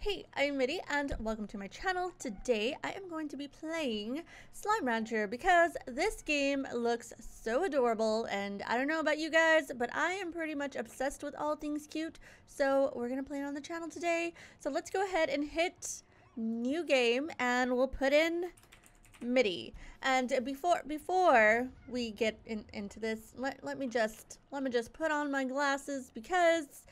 Hey, I'm Mitty and welcome to my channel. Today I am going to be playing Slime Rancher because this game looks so adorable, and I don't know about you guys, but I am pretty much obsessed with all things cute, so we're gonna play it on the channel today. So let's go ahead and hit new game and we'll put in Mitty. And before we get into this, let me just put on my glasses because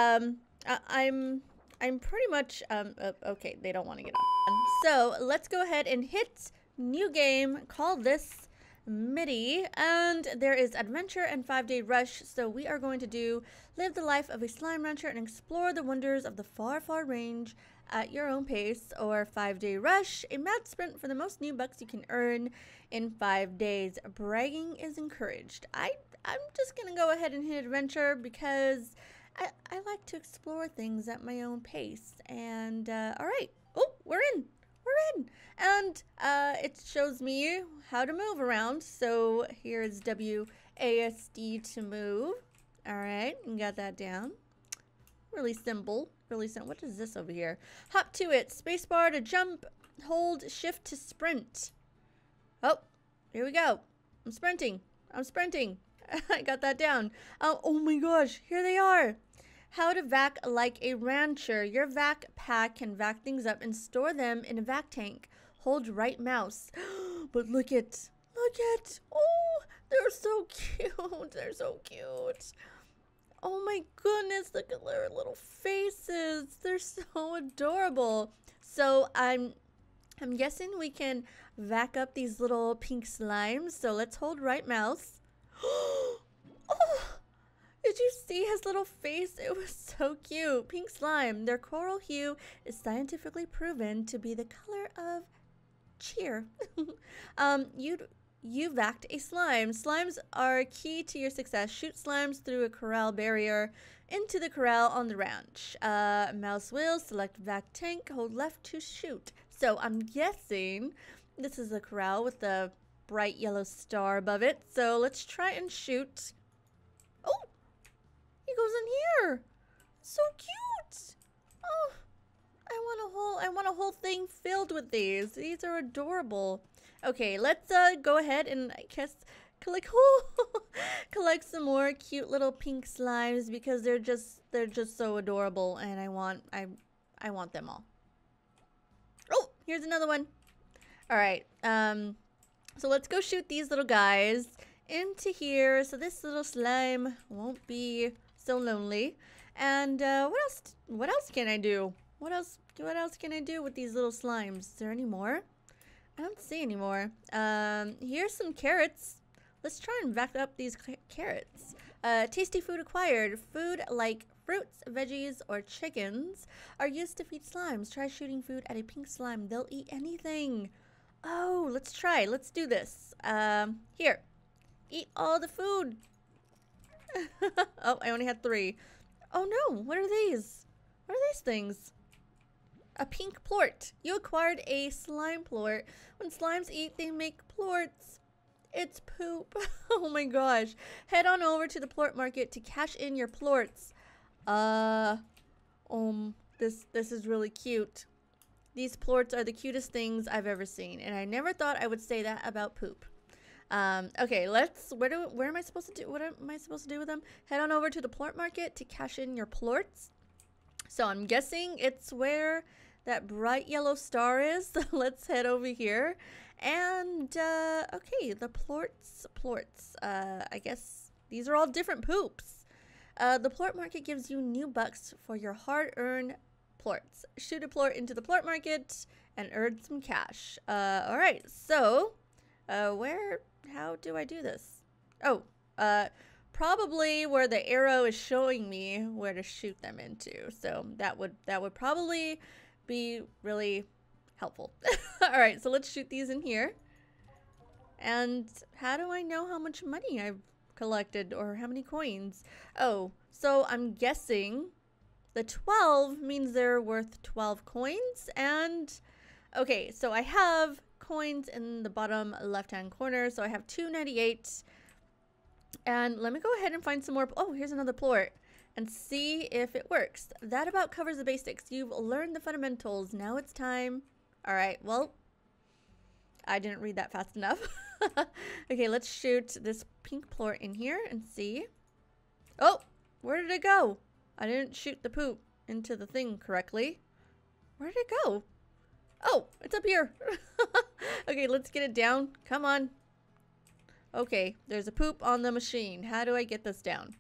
I'm pretty much okay, they don't want to get on. So let's go ahead and hit new game. Call this Mitty, and there is adventure and 5-day rush. So we are going to live the life of a slime rancher and explore the wonders of the far range at your own pace, or 5-day rush, a mad sprint for the most new bucks you can earn in 5 days. Bragging is encouraged. I'm just gonna go ahead and hit adventure because I like to explore things at my own pace. And all right. Oh, we're in. And it shows me how to move around. So here's WASD to move. All right, got that down. Really simple. What is this over here? Hop to it. Spacebar to jump. Hold shift to sprint. Oh, here we go. I'm sprinting. I got that down. Oh my gosh, here they are. How to vac like a rancher. Your vac pack can vac things up and store them in a vac tank. Hold right mouse. But look at. Oh, they're so cute. Oh my goodness, look at their little faces. They're so adorable. So I'm guessing we can vac up these little pink slimes. So let's hold right mouse. Oh, did you see his little face? It was so cute. Pink slime. Their coral hue is scientifically proven to be the color of cheer. You vac'd a slime. Slimes are key to your success. Shoot slimes through a corral barrier into the corral on the ranch. Mouse wheel, select vac tank, hold left to shoot. So I'm guessing this is a corral with the bright yellow star above it. So let's try and shoot. Oh, he goes in here. So cute. Oh, I want a whole thing filled with these. These are adorable. Okay, let's go ahead and I guess collect some more cute little pink slimes because they're just so adorable, and I want them all. Oh, here's another one. All right. So let's go shoot these little guys into here so this little slime won't be so lonely. And what else can I do? What else can I do with these little slimes? Is there any more? I don't see any more. Here's some carrots. Let's try and vac up these carrots. Tasty food acquired. Food like fruits, veggies, or chickens are used to feed slimes. Try shooting food at a pink slime. They'll eat anything. Oh, let's try. Let's do this. Here. Eat all the food. Oh, I only had 3. Oh no, what are these? What are these things? A pink plort. You acquired a slime plort. When slimes eat, they make plorts. It's poop. Oh my gosh. Head on over to the plort market to cash in your plorts. This is really cute. These plorts are the cutest things I've ever seen, and I never thought I would say that about poop. Okay, where am I supposed to do? What am I supposed to do with them? Head on over to the plort market to cash in your plorts. So I'm guessing it's where that bright yellow star is. So let's head over here. And, okay, the plorts. I guess these are all different poops. The plort market gives you new bucks for your hard-earned plorts. Shoot a plort into the plort market and earn some cash. All right, so, how do I do this? Oh, probably where the arrow is showing me where to shoot them into. So that would probably be really helpful. All right, so let's shoot these in here. And how do I know how much money I've collected or how many coins? Oh, so I'm guessing the 12 means they're worth 12 coins. And okay, so I have coins in the bottom left-hand corner. So I have 298. And let me go ahead and find some more. Oh, here's another plort. and see if it works. That about covers the basics. You've learned the fundamentals. Now it's time. All right, well, I didn't read that fast enough. Okay, let's shoot this pink plort in here and see. Oh, where did it go? I didn't shoot the poop into the thing correctly. Where did it go? Oh, it's up here. Okay, let's get it down. Come on. Okay, there's a poop on the machine. How do I get this down?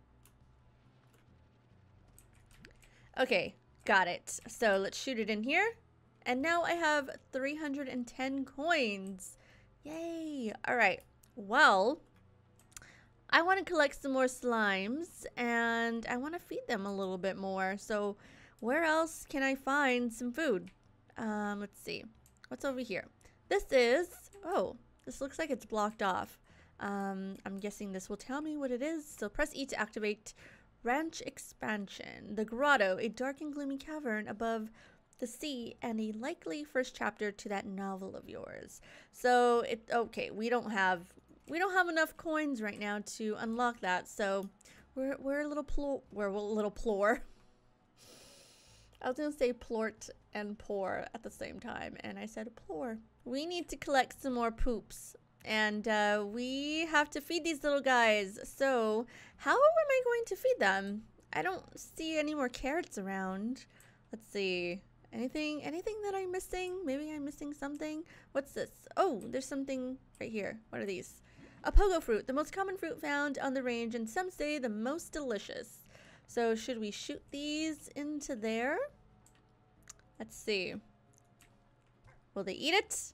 Okay, got it. So let's shoot it in here. And now I have 310 coins. Yay. All right. Well, I want to collect some more slimes and I want to feed them a little bit more. So where else can I find some food? Let's see. What's over here? This is, oh, this looks like it's blocked off. I'm guessing this will tell me what it is. So press E to activate Ranch Expansion. The Grotto, a dark and gloomy cavern above the sea, and a likely first chapter to that novel of yours. So okay, we don't have enough coins right now to unlock that. So we're a little plore. I was gonna say plort and poor at the same time, and I said plore. We need to collect some more poops, and we have to feed these little guys. So how am I going to feed them? I don't see any more carrots around. Let's see. Anything that I'm missing? Maybe I'm missing something. What's this? Oh, there's something right here. What are these? A pogo fruit, the most common fruit found on the range, and some say the most delicious. So should we shoot these into there? Let's see. Will they eat it?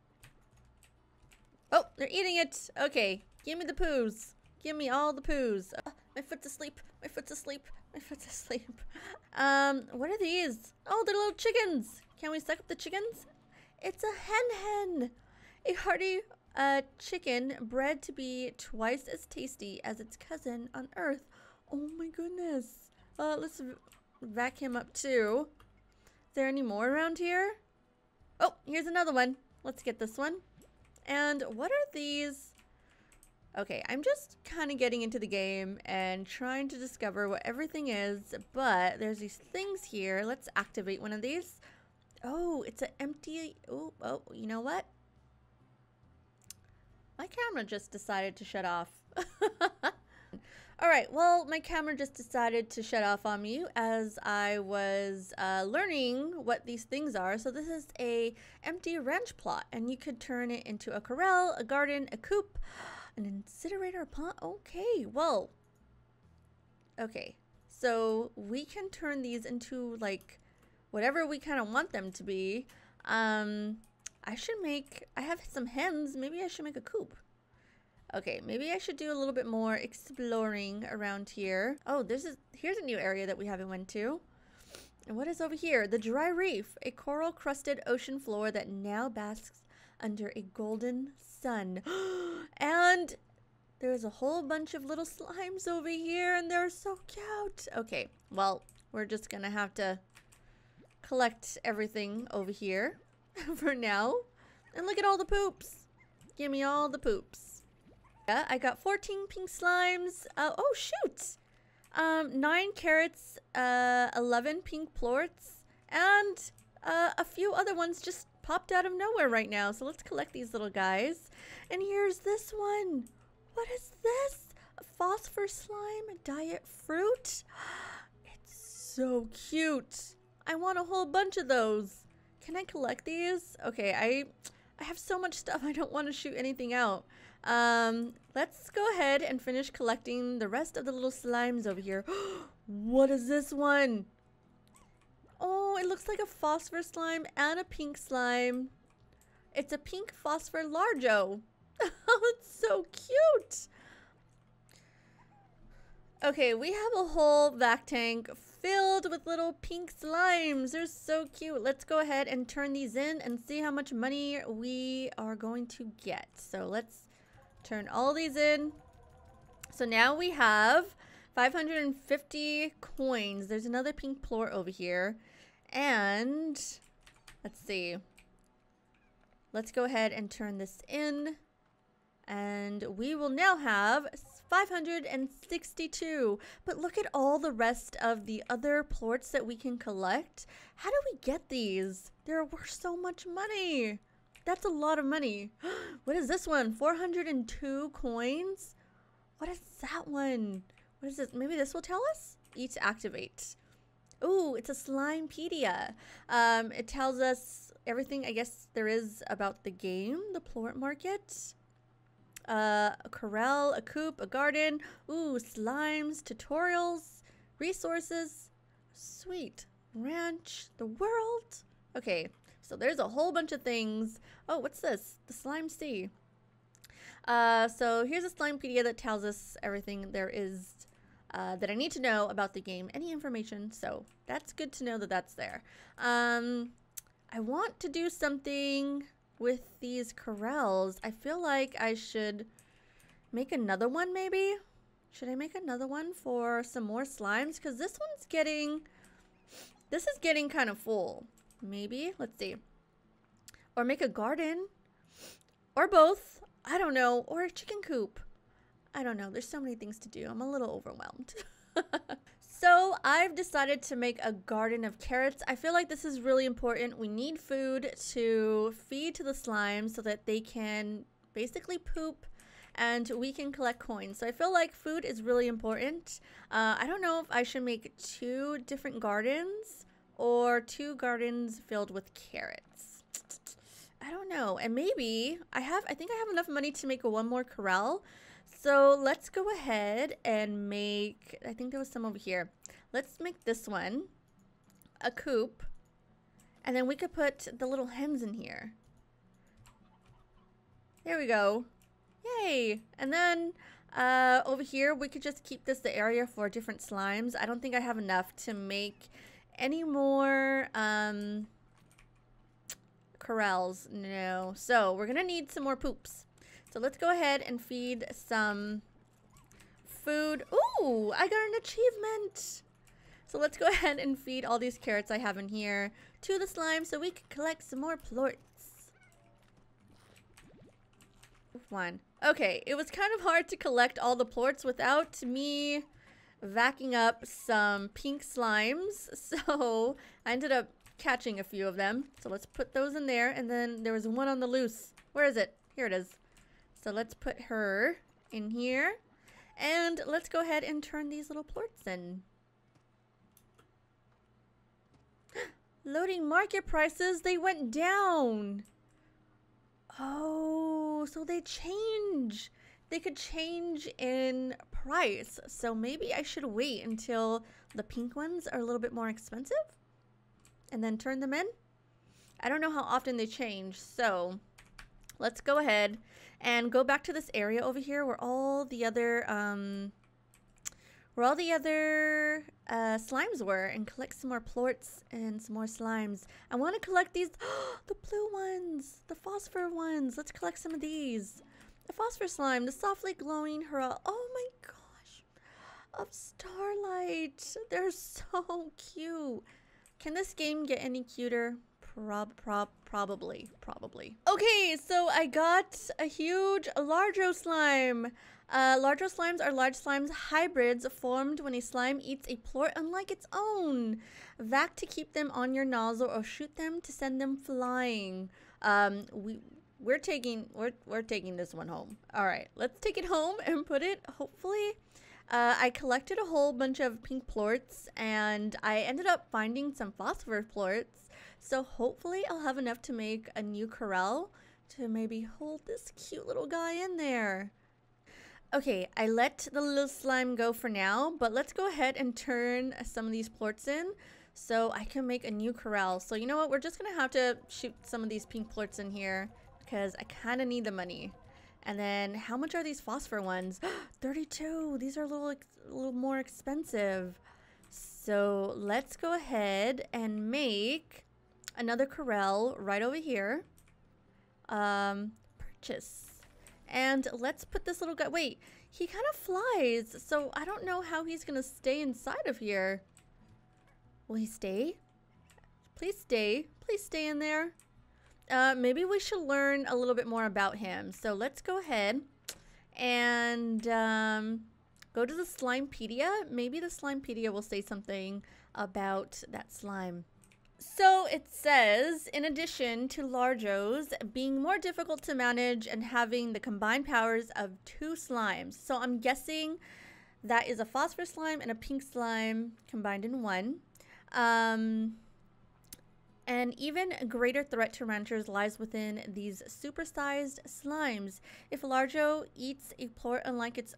Oh, they're eating it. Okay, give me the poos. Give me all the poos. My foot's asleep. My foot's asleep. My foot's asleep. What are these? Oh, they're little chickens. Can we suck up the chickens? It's a hen. A hearty chicken bred to be twice as tasty as its cousin on Earth. Oh my goodness. Let's vac him up too. Is there any more around here? Oh, here's another one. Let's get this one. And what are these? Okay, I'm just kind of getting into the game and trying to discover what everything is, but there's these things here. Let's activate one of these. Oh, it's an empty... Oh, you know what? My camera just decided to shut off. Alright, well, my camera just decided to shut off on me as I was learning what these things are. So this is a empty ranch plot, and you could turn it into a corral, a garden, a coop, an incinerator, a pond. Okay, well, okay. So we can turn these into like whatever we kind of want them to be. I have some hens. Maybe I should make a coop. Okay, maybe I should do a little bit more exploring around here. Oh, here's a new area that we haven't went to. And what is over here? The Dry Reef, a coral-crusted ocean floor that now basks under a golden sun. And there's a whole bunch of little slimes over here, and they're so cute. Okay, well, we're just gonna have to collect everything over here for now. And look at all the poops. Give me all the poops. I got 14 pink slimes. Oh, shoot. 9 carrots, 11 pink plorts, and a few other ones just popped out of nowhere right now. So let's collect these little guys. And here's this one. What is this? A phosphor slime diet fruit? It's so cute. I want a whole bunch of those. Can I collect these? Okay, I have so much stuff. I don't want to shoot anything out. Let's go ahead and finish collecting the rest of the little slimes over here. What is this one? Oh, it looks like a phosphor slime and a pink slime. It's a pink phosphor largo. Oh, it's so cute. Okay, we have a whole vac tank filled with little pink slimes. They're so cute. Let's go ahead and turn these in and see how much money we are going to get. So let's turn all these in. So now we have 550 coins. There's another pink plort over here. And let's see. Let's go ahead and turn this in. And we will now have 562. But look at all the rest of the other plorts that we can collect. How do we get these? They're worth so much money. That's a lot of money. What is this one? 402 coins? What is that one? What is this? Maybe this will tell us? Eat to activate. Ooh, it's a Slimepedia. It tells us everything, I guess, there is about the game, the plort market. A corral, a coop, a garden. Ooh, slimes, tutorials, resources. Sweet. Ranch, the world. Okay, so there's a whole bunch of things. Oh, what's this? The Slime Sea. So here's a Slimepedia that tells us everything there is that I need to know about the game. Any information. So that's good to know that that's there. I want to do something with these corrals. I feel like I should make another one maybe. Should I make another one for some more slimes? Because this is getting kind of full. Maybe. Let's see. Or make a garden. Or both. I don't know. Or a chicken coop. I don't know. There's so many things to do. I'm a little overwhelmed. So I've decided to make a garden of carrots. I feel like this is really important. We need food to feed to the slimes so that they can basically poop and we can collect coins. So I feel like food is really important. I don't know if I should make 2 different gardens or 2 gardens filled with carrots. I don't know. And maybe I think I have enough money to make one more corral. So let's go ahead and make, I think there was some over here. Let's make this one a coop. And then we could put the little hens in here. There we go. Yay. And then over here, we could just keep this the area for different slimes. I don't think I have enough to make any more corrals. No. So we're going to need some more poops. So let's go ahead and feed some food. Ooh, I got an achievement. So let's go ahead and feed all these carrots I have in here to the slime so we can collect some more plorts. One. Okay, it was kind of hard to collect all the plorts without me vacuuming up some pink slimes. So I ended up catching a few of them. So let's put those in there. And then there was one on the loose. Where is it? Here it is. So let's put her in here. And let's go ahead and turn these little plorts in. Loading market prices, they went down. Oh, so they change. They could change in price. So maybe I should wait until the pink ones are a little bit more expensive and then turn them in. I don't know how often they change. So let's go ahead and go back to this area over here where all the other slimes were and collect some more plorts and some more slimes. I want to collect these, the blue ones, the phosphor ones. Let's collect some of these. The phosphor slime, the softly glowing hurrah. Oh my gosh, of Starlight. They're so cute. Can this game get any cuter? Probably. Okay, so I got a huge Largo slime. Largo slimes are large slimes hybrids formed when a slime eats a plort unlike its own. Vac to keep them on your nozzle or shoot them to send them flying. We're taking this one home. All right, let's take it home and put it, hopefully. I collected a whole bunch of pink plorts and I ended up finding some phosphor plorts. So hopefully I'll have enough to make a new corral to maybe hold this cute little guy in there. Okay, I let the little slime go for now, but let's go ahead and turn some of these plorts in so I can make a new corral. So you know what? We're just going to have to shoot some of these pink plorts in here because I kind of need the money. And then how much are these phosphor ones? 32. These are a little more expensive. So let's go ahead and make another corral right over here. Purchase. And let's put this little guy. Wait, he kind of flies. So I don't know how he's going to stay inside of here. Will he stay? Please stay. Please stay in there. Maybe we should learn a little bit more about him. So let's go ahead and go to the Slimepedia. Maybe the Slimepedia will say something about that slime. So it says, in addition to Largos being more difficult to manage and having the combined powers of 2 slimes. So I'm guessing that is a phosphor slime and a pink slime combined in one. An even greater threat to ranchers lies within these supersized slimes. If Largo eats a plort unlike its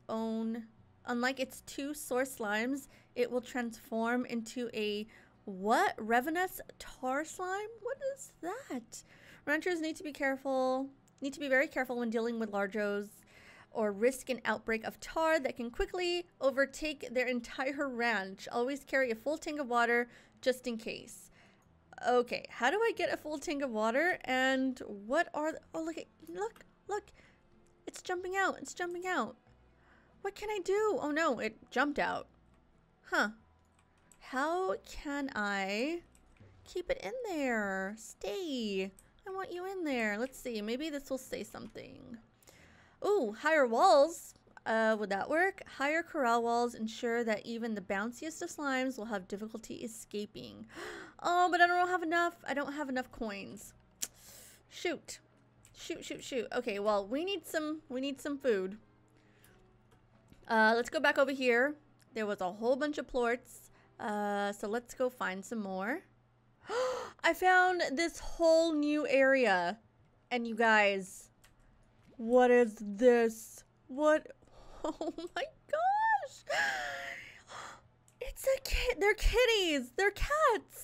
2 source slimes, it will transform into a what? Revenous tar slime? What is that? Ranchers need to be very careful when dealing with Largos or risk an outbreak of tar that can quickly overtake their entire ranch. Always carry a full tank of water just in case. Okay, how do I get a full tank of water? And what are... Oh, look. It's jumping out. It's jumping out. What can I do? Oh, no, it jumped out. Huh. How can I keep it in there? Stay. I want you in there. Let's see. Maybe this will say something. Ooh, higher walls. Would that work? Higher corral walls ensure that even the bounciest of slimes will have difficulty escaping. Oh, but I don't have enough. I don't have enough coins. Shoot. Shoot. Okay, well, we need some food. Let's go back over here. There was a whole bunch of plorts. So let's go find some more. I found this whole new area. And you guys, what is this? What? Oh my gosh. It's a kid. They're kitties. They're cats.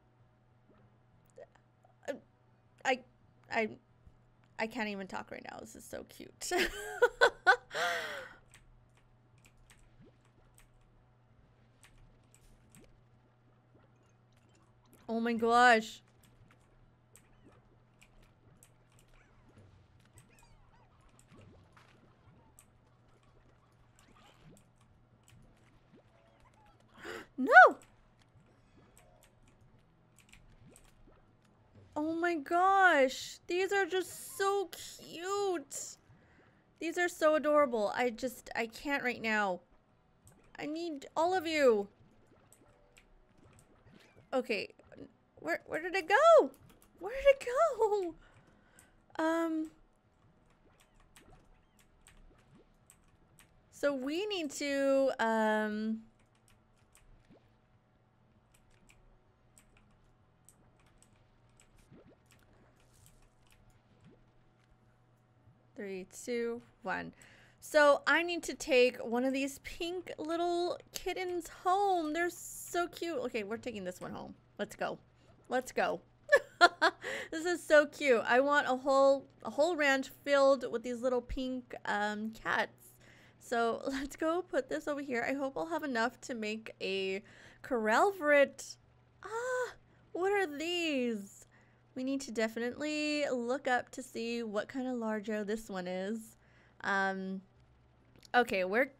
I can't even talk right now. This is so cute. Oh my gosh. No! Oh my gosh. These are just so cute. These are so adorable. I can't right now. I need all of you. Okay. Where did it go? Where did it go? So we need to, 3, 2, 1. So I need to take one of these pink little kittens home. They're so cute. Okay, we're taking this one home. Let's go. Let's go. This is so cute. I want a whole ranch filled with these little pink cats. So let's go put this over here. I hope I'll have enough to make a corral for it. Ah, what are these? We need to definitely look up to see what kind of Largo this one is. Okay, wait.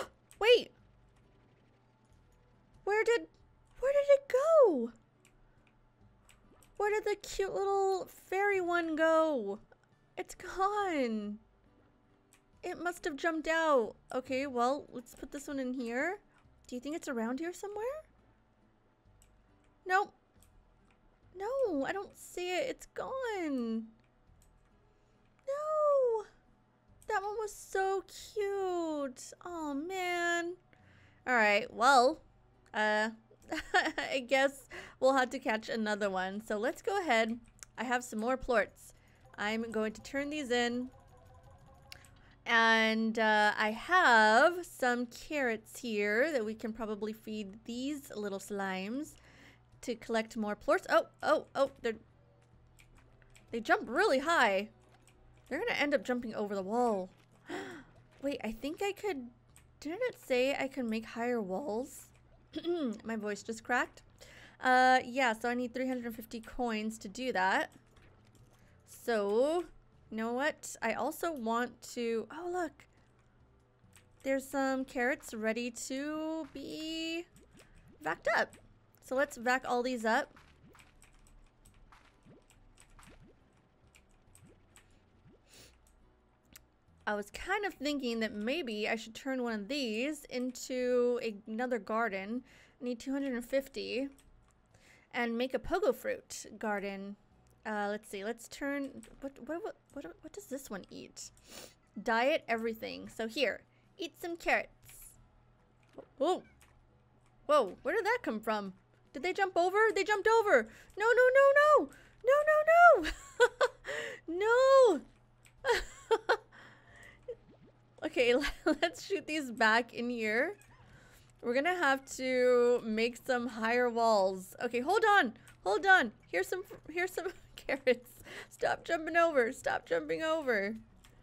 Where did it go? Where did the cute little fairy one go? It's gone. It must have jumped out. Okay, well, let's put this one in here. Do you think it's around here somewhere? Nope. No, I don't see it. It's gone. No. That one was so cute. Oh, man. All right, well, I guess we'll have to catch another one. So let's go ahead. I have some more plorts. I'm going to turn these in. And I have some carrots here that we can probably feed these little slimes to collect more plorts. Oh, they jump really high. They're gonna end up jumping over the wall. Wait, I think I could, didn't it say I could make higher walls? My voice just cracked. Yeah, so I need 350 coins to do that. So, you know what? I also want to, oh look. There's some carrots ready to be vacked up. So let's vac all these up. I was kind of thinking that maybe I should turn one of these into another garden. I need 250 and make a pogo fruit garden. Let's see. Let's turn what does this one eat? Diet everything. So here, eat some carrots. Oh. Whoa, where did that come from? Did they jump over? They jumped over. No, no, no, no. No, no, no. No. Okay, let's shoot these back in here. We're gonna have to make some higher walls. Okay, hold on. Hold on. Here's some carrots. Stop jumping over. Stop jumping over.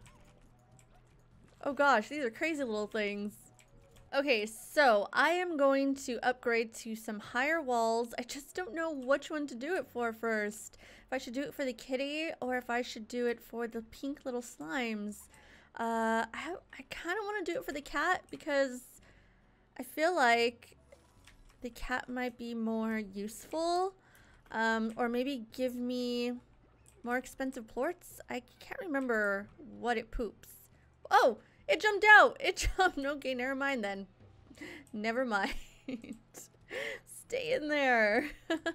Oh gosh, these are crazy little things. Okay, so I am going to upgrade to some higher walls. I just don't know which one to do it for first. If I should do it for the kitty or if I should do it for the pink little slimes. I kind of want to do it for the cat because I feel like the cat might be more useful. Or maybe give me more expensive plorts. I can't remember what it poops. Oh! It jumped out! It jumped! Okay, never mind then. Never mind. Stay in there.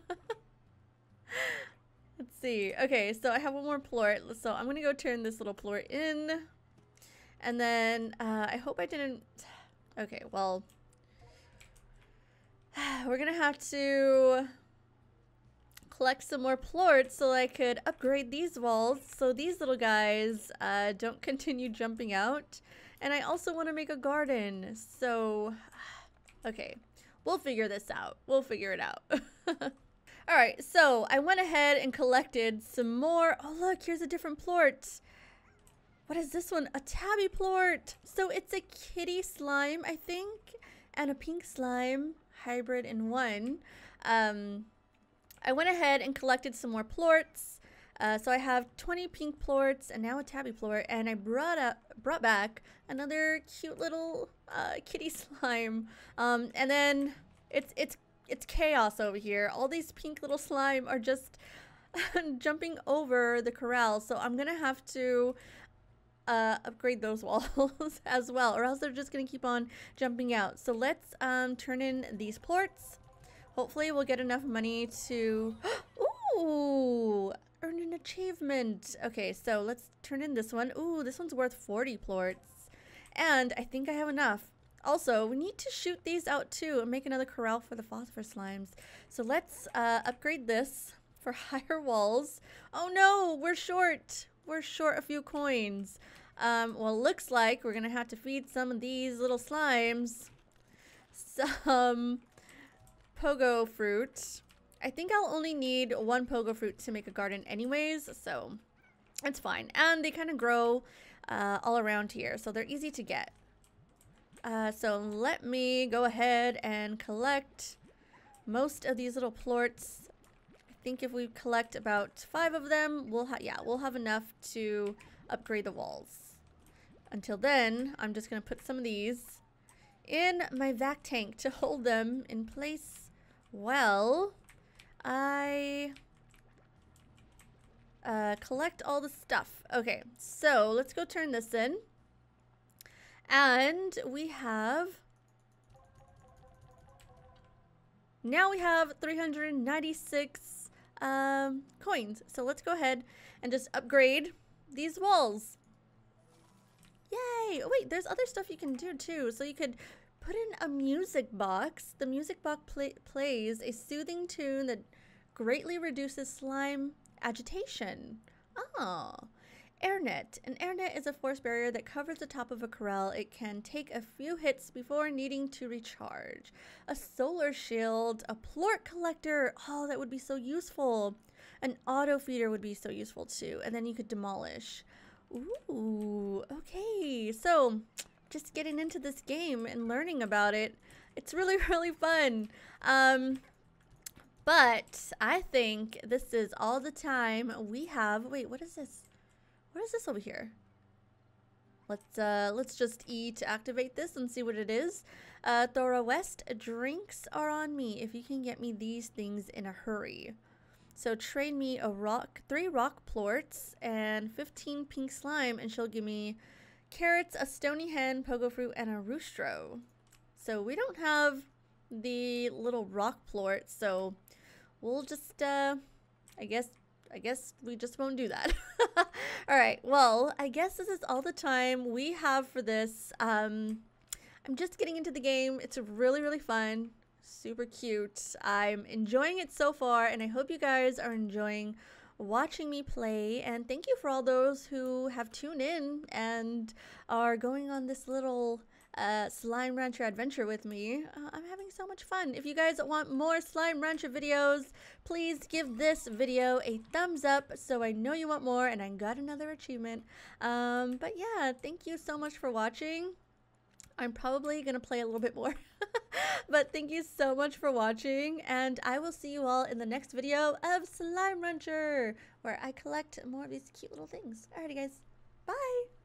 Let's see. Okay, so I have one more plort. So I'm gonna go turn this little plort in. And then, I hope I didn't... Okay, well... We're gonna have to collect some more plorts so I could upgrade these walls so these little guys don't continue jumping out. And I also want to make a garden. So, okay, we'll figure this out. We'll figure it out. All right, so I went ahead and collected some more. Oh, look, here's a different plort. What is this one? A tabby plort. So it's a kitty slime, I think, and a pink slime hybrid in one. I went ahead and collected some more plorts. So I have 20 pink plorts and now a tabby plort, and I brought back another cute little kitty slime. And then it's chaos over here. All these pink little slime are just jumping over the corral, so I'm gonna have to upgrade those walls as well, or else they're just gonna keep on jumping out. So let's turn in these plorts. Hopefully we'll get enough money to ooh, earn an achievement. Okay, so let's turn in this one. Ooh, this one's worth 40 plorts. And I think I have enough. Also, we need to shoot these out too and make another corral for the phosphor slimes. So let's upgrade this for higher walls. Oh no, we're short. We're short a few coins. Well, looks like we're gonna have to feed some of these little slimes some pogo fruit. I think I'll only need one pogo fruit to make a garden anyways, so it's fine. And they kind of grow all around here, so they're easy to get. So let me go ahead and collect most of these little plorts. I think if we collect about 5 of them, we'll have enough to upgrade the walls. Until then, I'm just gonna put some of these in my vac tank to hold them in place. Well, I collect all the stuff. Okay, so let's go turn this in. And we have... Now we have 396 coins. So let's go ahead and just upgrade these walls. Yay! Oh wait, there's other stuff you can do too. So you could put in a music box. The music box plays a soothing tune that greatly reduces slime agitation. Oh. Airnet. An airnet is a force barrier that covers the top of a corral. It can take a few hits before needing to recharge. A solar shield. A plort collector. Oh, that would be so useful. An auto feeder would be so useful too. And then you could demolish. Ooh, okay. So, just getting into this game and learning about it. It's really, really fun. But I think this is all the time we have. Wait, what is this? What is this over here? Let's just E to activate this and see what it is. Thora West, drinks are on me if you can get me these things in a hurry. So trade me a 3 rock plorts and 15 pink slime, and she'll give me carrots, a stony hen, pogo fruit, and a roostro. So we don't have the little rock plort, so we'll just, I guess we just won't do that. All right, well, I guess this is all the time we have for this. I'm just getting into the game. It's really, really fun. Super cute. I'm enjoying it so far, and I hope you guys are enjoying watching me play. And thank you for all those who have tuned in and are going on this little Slime Rancher adventure with me. I'm having so much fun. If you guys want more Slime Rancher videos, please give this video a thumbs up so I know you want more and I got another achievement. But yeah, thank you so much for watching. I'm probably gonna play a little bit more. But thank you so much for watching, and I will see you all in the next video of Slime Rancher, where I collect more of these cute little things. Alrighty guys, bye!